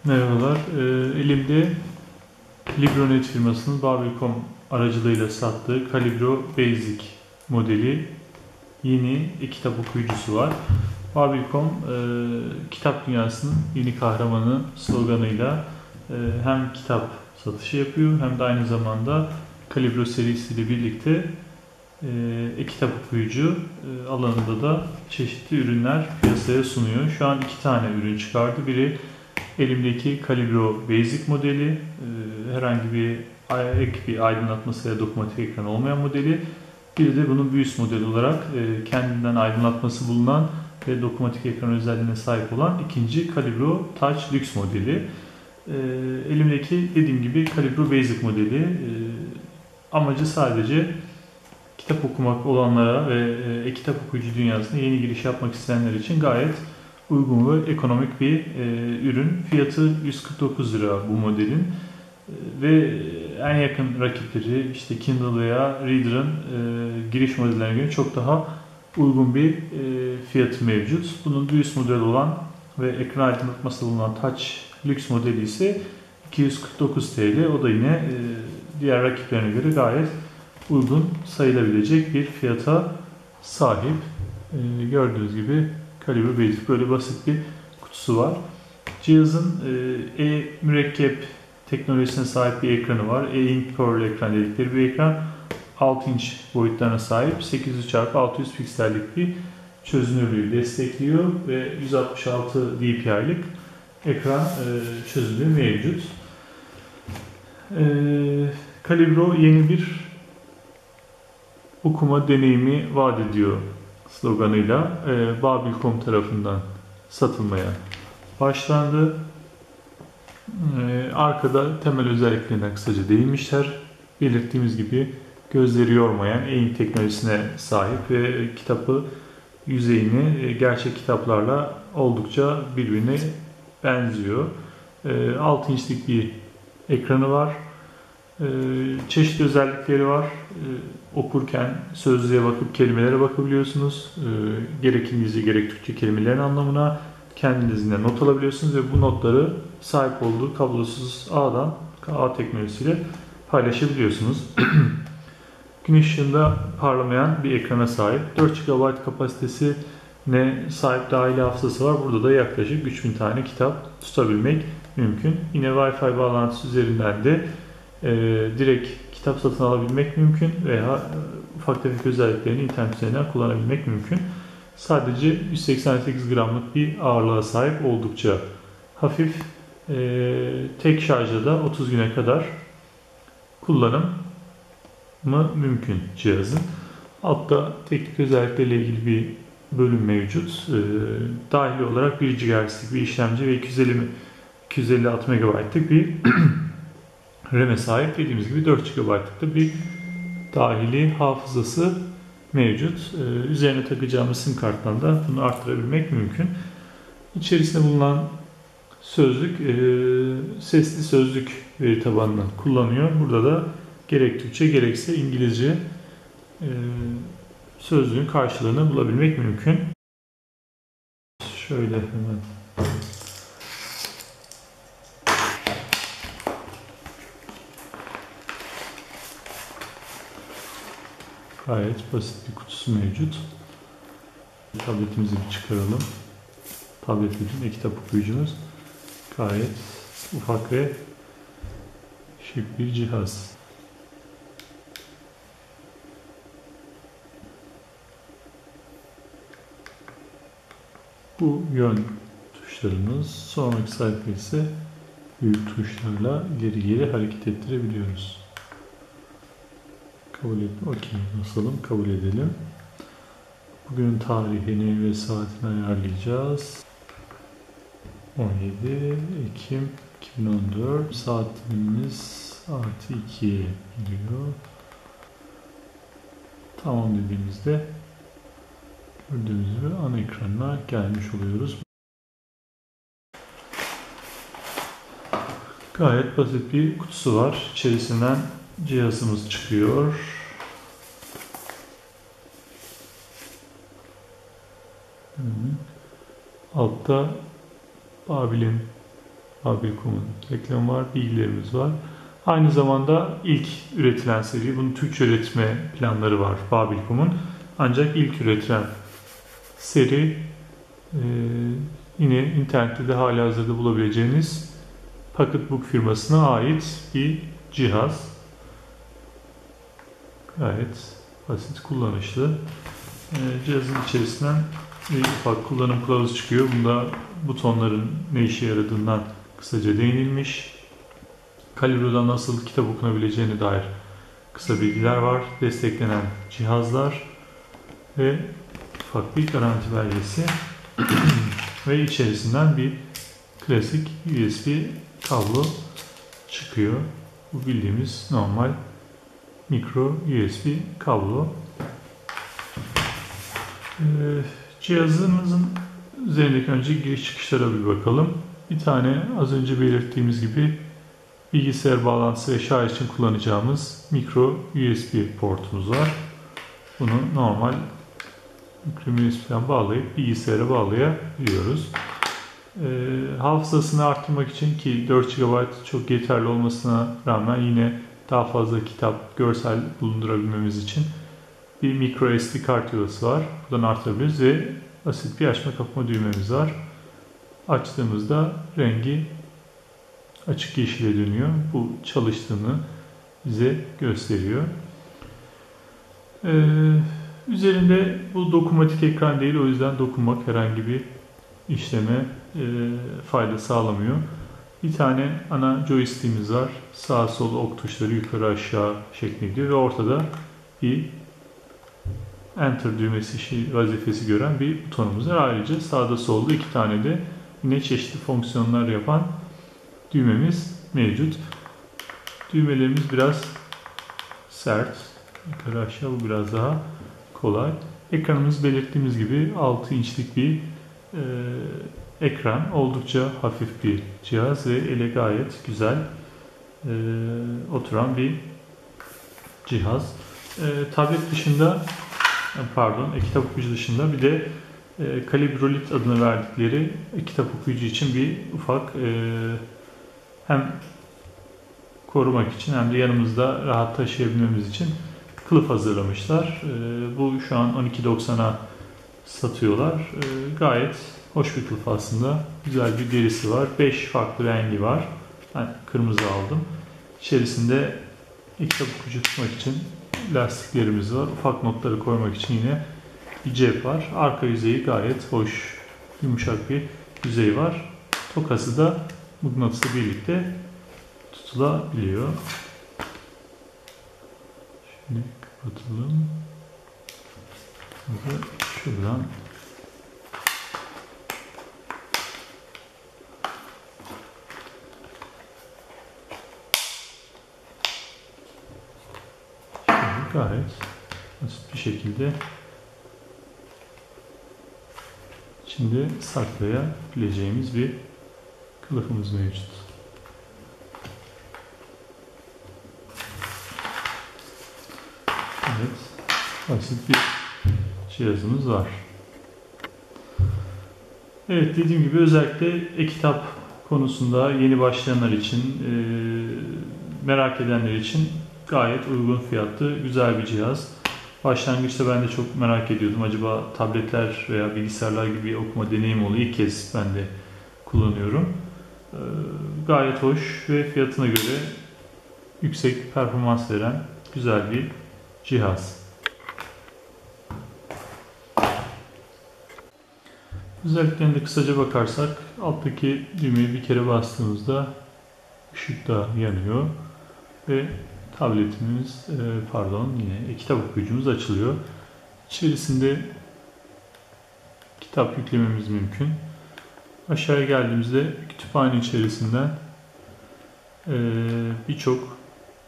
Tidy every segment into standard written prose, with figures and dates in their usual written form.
Merhabalar. Elimde Libronet firmasının Babil.com aracılığıyla sattığı Calibro Basic modeli yeni kitap okuyucusu var. Babil.com kitap dünyasının yeni kahramanı sloganıyla hem kitap satışı yapıyor hem de aynı zamanda Calibro serisiyle birlikte kitap okuyucu alanında da çeşitli ürünler piyasaya sunuyor. Şu an 2 tane ürün çıkardı. Biri elimdeki Calibro Basic modeli, herhangi bir ek bir aydınlatması ya dokunmatik ekran olmayan modeli. Bir de bunun bir üst modeli olarak kendinden aydınlatması bulunan ve dokunmatik ekran özelliğine sahip olan ikinci Calibro Touch Lux modeli. Elimdeki dediğim gibi Calibro Basic modeli. Amacı sadece kitap okumak olanlara ve kitap okuyucu dünyasına yeni giriş yapmak isteyenler için gayet uygun ve ekonomik bir ürün. Fiyatı 149 lira bu modelin. Ve en yakın rakipleri işte Kindle veya Reader'ın giriş modellerine göre çok daha uygun bir fiyatı mevcut. Bunun bir üst model olan ve ekran aydınlatması bulunan Touch Lux modeli ise 249 TL. O da yine diğer rakiplerine göre gayet uygun sayılabilecek bir fiyata sahip. Gördüğünüz gibi Calibro Basic böyle basit bir kutusu var. Cihazın mürekkep teknolojisine sahip bir ekranı var. E-Ink Pearl ekran dedikleri bir ekran. 6 inç boyutlarına sahip 800x600 piksellik bir çözünürlüğü destekliyor ve 166 dpi'lik ekran çözünürlüğü mevcut. Calibro yeni bir okuma deneyimi vaat ediyor sloganıyla Babil.com tarafından satılmaya başlandı. Arkada temel özelliklerine kısaca değinmişler. Belirttiğimiz gibi gözleri yormayan e-ink teknolojisine sahip ve kitabı yüzeyini gerçek kitaplarla oldukça birbirine benziyor. 6 inçlik bir ekranı var. Çeşitli özellikleri var. Okurken sözlüğe bakıp kelimelere bakabiliyorsunuz. Gerek İngilizce gerek Türkçe kelimelerin anlamına kendinizden not alabiliyorsunuz ve bu notları sahip olduğu kablosuz ağ teknolojisiyle paylaşabiliyorsunuz. Güneş ışığında parlamayan bir ekrana sahip. 4 GB kapasitesine sahip dahili hafızası var. Burada da yaklaşık 3000 tane kitap tutabilmek mümkün. Yine Wi-Fi bağlantısı üzerinden de direkt kitap satın alabilmek mümkün veya ufak tefek özelliklerini internet üzerinden kullanabilmek mümkün. Sadece 188 gramlık bir ağırlığa sahip, oldukça hafif, tek şarjda da 30 güne kadar kullanımı mümkün cihazın. Altta teknik özelliklerle ilgili bir bölüm mevcut. Dahili olarak 1 GHz'lik bir işlemci ve 256 MB'lık bir RAM'e sahip. Dediğimiz gibi 4 GB'lık da bir dahili hafızası mevcut. Üzerine takacağımız sim karttan da bunu arttırabilmek mümkün. İçerisinde bulunan sözlük sesli sözlük veri tabanını kullanıyor. Burada da gerek Türkçe gerekse İngilizce sözlüğün karşılığını bulabilmek mümkün. Şöyle hemen gayet basit bir kutusu mevcut. Tabletimizi bir çıkaralım. Tabletimizin kitap okuyucumuz gayet ufak ve şık bir cihaz. Bu yön tuşlarımız. Sonraki sayfa ise büyük tuşlarla ileri geri hareket ettirebiliyoruz. Kabul et. Okey. Basalım. Kabul edelim. Bugünün tarihini ve saatini ayarlayacağız. 17 Ekim 2014. Saatimiz artı 2'ye gidiyor. Tamam dediğimizde gördüğünüz gibi ana ekranına gelmiş oluyoruz. Gayet basit bir kutusu var. İçerisinden cihazımız çıkıyor. Altta Babil'in Babilcom'un reklamı var, bilgilerimiz var. Aynı zamanda ilk üretilen seri, bunun Türkçe üretme planları var Babilcom'un. Ancak ilk üretilen seri yine internette de halihazırda bulabileceğiniz Pocketbook firmasına ait bir cihaz. Gayet basit, kullanışlı. Cihazın içerisinden bir ufak kullanım kılavuzu çıkıyor. Bunda butonların ne işe yaradığından kısaca değinilmiş. Kalibro'dan nasıl kitap okunabileceğine dair kısa bilgiler var. Desteklenen cihazlar ve ufak bir garanti belgesi ve içerisinden bir klasik USB kablo çıkıyor. Bu bildiğimiz normal mikro USB kablo. Cihazımızın üzerindeki önce giriş çıkışlara bir bakalım. Bir tane az önce belirttiğimiz gibi bilgisayar bağlantısı ve şarj için kullanacağımız mikro USB portumuz var. Bunu normal mikro USB'den bağlayıp bilgisayara bağlayabiliyoruz. Hafızasını arttırmak için, ki 4 GB çok yeterli olmasına rağmen yine daha fazla kitap, görsel bulundurabilmemiz için bir micro SD kart yuvası var. Buradan artırabiliriz ve basit bir açma kapama düğmemiz var. Açtığımızda rengi açık yeşile dönüyor. Bu çalıştığını bize gösteriyor. Üzerinde bu dokunmatik ekran değil, o yüzden dokunmak herhangi bir işleme fayda sağlamıyor. Bir tane ana joystick'imiz var. Sağ sol ok tuşları yukarı aşağı şeklinde gidiyor ve ortada bir Enter düğmesi vazifesi gören bir butonumuz var. Ayrıca sağda solda 2 tane de yine çeşitli fonksiyonlar yapan düğmemiz mevcut. Düğmelerimiz biraz sert. Yukarı aşağı, bu biraz daha kolay. Ekranımız belirttiğimiz gibi 6 inçlik bir ekran. Oldukça hafif bir cihaz ve ele gayet güzel oturan bir cihaz. Tablet dışında, kitap okuyucu dışında bir de Calibrolit adını verdikleri kitap okuyucu için bir ufak hem korumak için hem de yanımızda rahat taşıyabilmemiz için kılıf hazırlamışlar. Bu şu an 12.90'a satıyorlar. Gayet hoş bir kılıf aslında. Güzel bir derisi var. 5 farklı rengi var. Ben kırmızı aldım. İçerisinde kitap okuyucu tutmak için lastiklerimiz var. Ufak notları koymak için yine bir cep var. Arka yüzeyi gayet hoş, yumuşak bir yüzey var. Tokası da mıknatısla birlikte tutulabiliyor. Şimdi kapatalım. Şimdi şuradan gayet basit bir şekilde şimdi saklayabileceğimiz bir kılıfımız mevcut. Evet, basit bir cihazımız var. Evet, dediğim gibi özellikle e-kitap konusunda yeni başlayanlar için, merak edenler için gayet uygun fiyatlı, güzel bir cihaz. Başlangıçta ben de çok merak ediyordum. Acaba tabletler veya bilgisayarlar gibi bir okuma deneyim oluyor. İlk kez ben de kullanıyorum. Gayet hoş ve fiyatına göre yüksek performans veren güzel bir cihaz. Özelliklerine kısaca bakarsak, alttaki düğmeye bir kere bastığımızda ışık da yanıyor ve tabletimiz, yine kitap okuyucumuz açılıyor. İçerisinde kitap yüklememiz mümkün. Aşağıya geldiğimizde kütüphane içerisinden birçok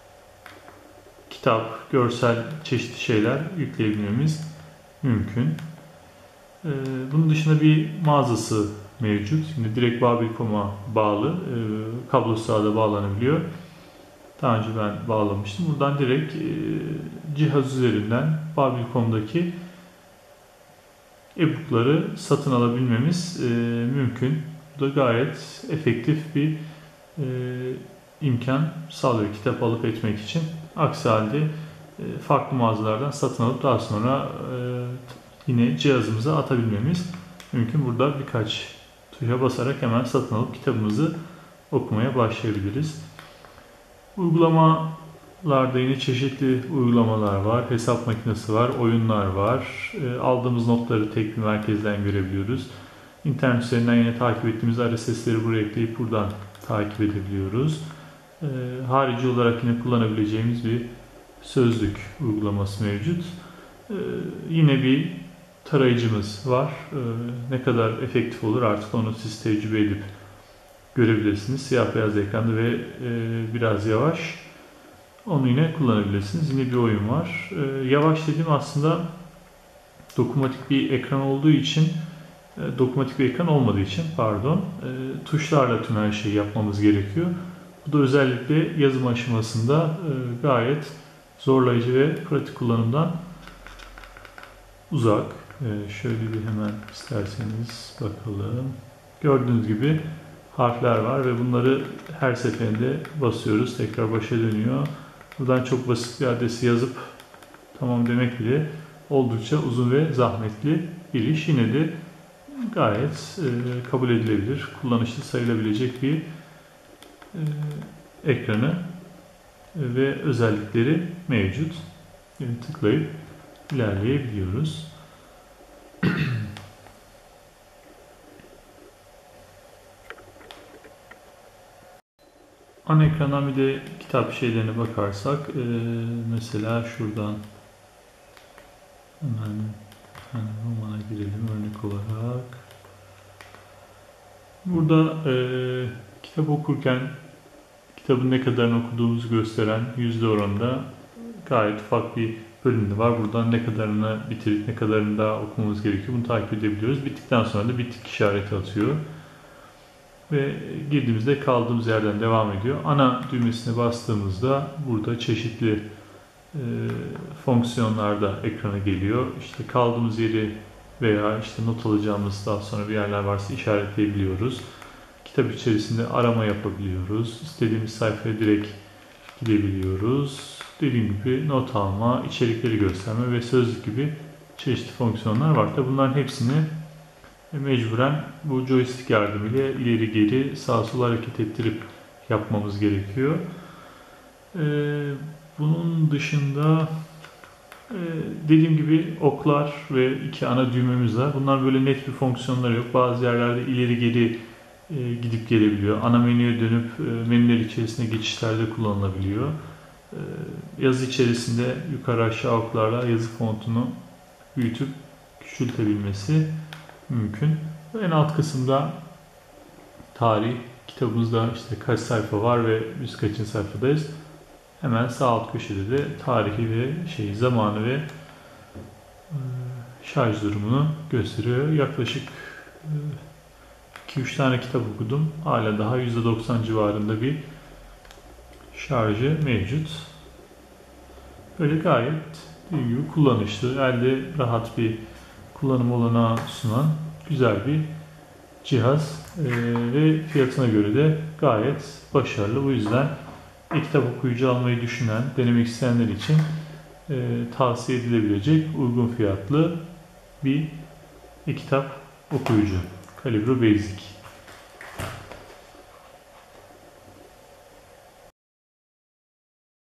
kitap, görsel çeşitli şeyler yükleyebilmemiz mümkün. Bunun dışında bir mağazası mevcut. Şimdi direkt Babilcom'a bağlı. Kablosuz da bağlanabiliyor. Daha önce ben bağlamıştım. Buradan direkt cihaz üzerinden Babilcom'daki e-book'ları satın alabilmemiz mümkün. Bu da gayet efektif bir imkan sağlıyor kitap alıp etmek için. Aksi halde farklı mağazalardan satın alıp daha sonra yine cihazımıza atabilmemiz mümkün. Burada birkaç tuşa basarak hemen satın alıp kitabımızı okumaya başlayabiliriz. Uygulamalarda yine çeşitli uygulamalar var. Hesap makinesi var, oyunlar var. Aldığımız notları tek bir merkezden görebiliyoruz. İnternet üzerinden yine takip ettiğimiz RSS'leri buraya ekleyip buradan takip edebiliyoruz. Harici olarak yine kullanabileceğimiz bir sözlük uygulaması mevcut. Yine bir tarayıcımız var. Ne kadar efektif olur artık onu siz tecrübe edip görebilirsiniz. Siyah beyaz ekranda ve biraz yavaş. Onu yine kullanabilirsiniz. Yine bir oyun var. Yavaş dediğim aslında dokunmatik bir ekran olduğu için, dokunmatik bir ekran olmadığı için tuşlarla tüm her şeyi yapmamız gerekiyor. Bu da özellikle yazım aşamasında gayet zorlayıcı ve pratik kullanımdan uzak. Şöyle bir hemen isterseniz bakalım. Gördüğünüz gibi harfler var ve bunları her seferinde basıyoruz. Tekrar başa dönüyor. Buradan çok basit bir adresi yazıp tamam demek bile oldukça uzun ve zahmetli bir iş. Yine de gayet kabul edilebilir, kullanışlı sayılabilecek bir ekranı ve özellikleri mevcut. Yani tıklayıp ilerleyebiliyoruz. Ana ekrandan bir de kitap şeylerine bakarsak mesela şuradan hemen romana girelim örnek olarak. Burada kitap okurken kitabın ne kadarını okuduğumuzu gösteren yüzde oranında gayet ufak bir bölümü var. Buradan ne kadarını bitirip ne kadarını daha okumamız gerekiyor. Bunu takip edebiliyoruz. Bittikten sonra da bittik işareti atıyor. Ve girdiğimizde kaldığımız yerden devam ediyor. Ana düğmesine bastığımızda burada çeşitli fonksiyonlarda ekrana geliyor. İşte kaldığımız yeri veya işte not alacağımız daha sonra bir yerler varsa işaretleyebiliyoruz. Kitap içerisinde arama yapabiliyoruz. İstediğimiz sayfaya direkt gidebiliyoruz. Dediğim gibi not alma, içerikleri gösterme ve sözlük gibi çeşitli fonksiyonlar var. Tabi bunların hepsini mecburen bu joystick yardımıyla ileri geri sağa sola hareket ettirip yapmamız gerekiyor. Bunun dışında dediğim gibi oklar ve iki ana düğmemiz var. Bunlar böyle net bir fonksiyonları yok. Bazı yerlerde ileri geri gidip gelebiliyor. Ana menüye dönüp menüler içerisinde geçişlerde kullanılabiliyor. Yazı içerisinde yukarı aşağı oklarla yazı fontunu büyütüp küçültebilmesi mümkün. En alt kısımda tarih, kitabımızda işte kaç sayfa var ve biz kaçıncı sayfadayız. Hemen sağ alt köşede de tarihi ve zamanı ve şarj durumunu gösteriyor. Yaklaşık 2-3 tane kitap okudum. Hala daha %90 civarında bir şarjı mevcut. Böyle gayet dediğim gibi kullanışlı, elde rahat bir kullanım olanağı sunan güzel bir cihaz ve fiyatına göre de gayet başarılı. Bu yüzden kitap okuyucu almayı düşünen, denemek isteyenler için tavsiye edilebilecek uygun fiyatlı bir kitap okuyucu. Calibro Basic.